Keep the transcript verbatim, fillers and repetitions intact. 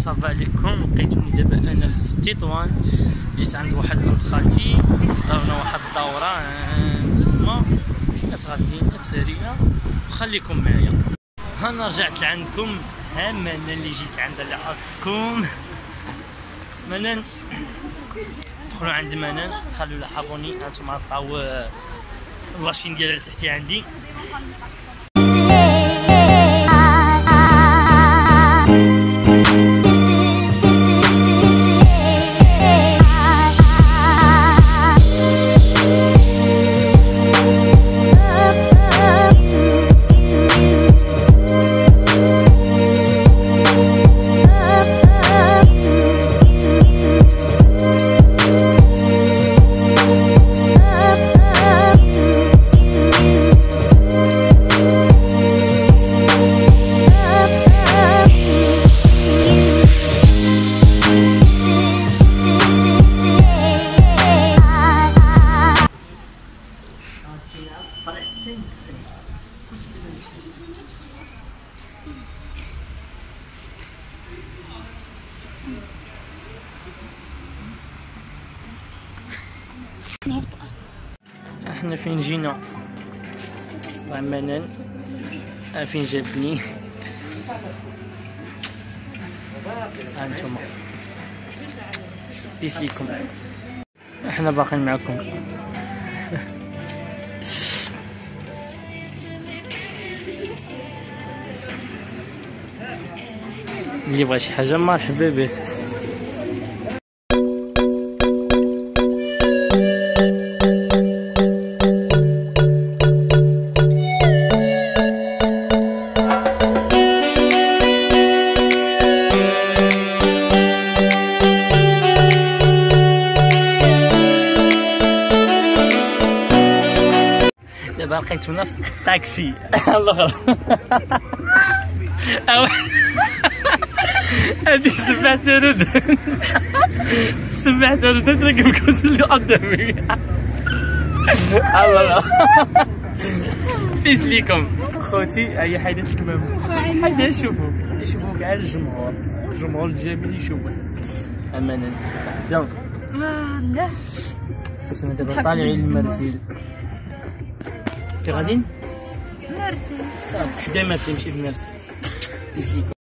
صافا عليكم. لقيتوني دابا انا في تطوان، جيت عند واحد بنت خالتي، دارنا واحد الدوره نتوما مشينا تغدينا تسالينا. خليكم معايا. ها انا رجعت لعندكم. ها منان اللي جيت عندها اللي عرفتكم. منان دخلوا عند منان، خلوا لها ابوني. هانتوما عرفوا اللاشين ديالها تحتي عندي. احنا فين جينا؟ مع منان. فين جابني؟ هانتوما بيس ليكم. احنا باقيين معكم. اللي بغى شي حاجه مرحبا به. دابا لقيتونا في الطاكسي. الله هادي سمعت رد سمعت رد راكب الكرسي اللي قدامي. الله بيس ليكم خوتي. هيا حيدة الكمام، حيدة شوفوا يشوفوا كاع الجمهور، الجمهور الجميل يشوفوا. امانا يلا. لا شفتونا دابا طالعين للمرسيل. في غاديين؟ مرتي صافي حدا مرسي ماشي في مرسي. بيس ليكم.